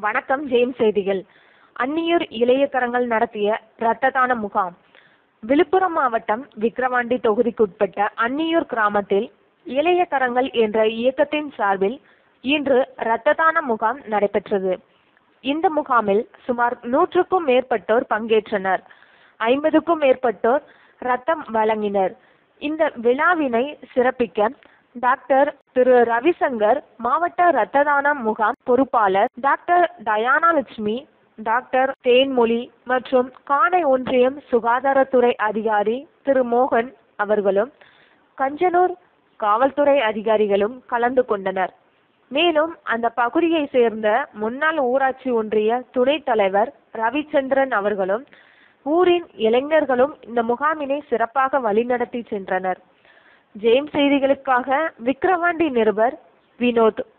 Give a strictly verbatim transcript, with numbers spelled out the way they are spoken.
வணக்கம். ஜேம்ஸ் செய்திகள். அந்நியூர் இளையக்கரங்கள் நடத்திய இரத்த தான முகாம். விழுப்புரம் மாவட்டம் விக்கிரவாண்டி தொகுதிக்குட்பட்ட அந்நியூர் கிராமத்தில் இளையக்கரங்கள் என்ற இயக்கத்தின் சார்பில் இன்று இரத்த தான முகாம் நடைபெற்றது. இந்த முகாமில் சுமார் நூற்றுக்கும் மேற்பட்டோர் பங்கேற்றனர். ஐம்பதுக்கும் மேற்பட்டோர் ரத்தம் வழங்கினர். இந்த விழாவினை சிறப்பிக்க டாக்டர் திரு ரவிசங்கர், மாவட்ட இரத்த தான முகாம் பொறுப்பாளர் டாக்டர் டயானாலட்சுமி, டாக்டர் தேன்மொழி மற்றும் காணை ஒன்றியம் சுகாதாரத்துறை அதிகாரி திரு மோகன் அவர்களும் கஞ்சனூர் காவல்துறை அதிகாரிகளும் கலந்து கொண்டனர். மேலும் அந்த பகுதியை சேர்ந்த முன்னாள் ஊராட்சி ஒன்றிய துணைத் தலைவர் ரவிச்சந்திரன் அவர்களும் ஊரின் இளைஞர்களும் இந்த முகாமினை சிறப்பாக வழிநடத்தி சென்றனர். ஜேம்ஸ் செய்திகளுக்காக விக்கிரவாண்டி நிருபர் வினோத்.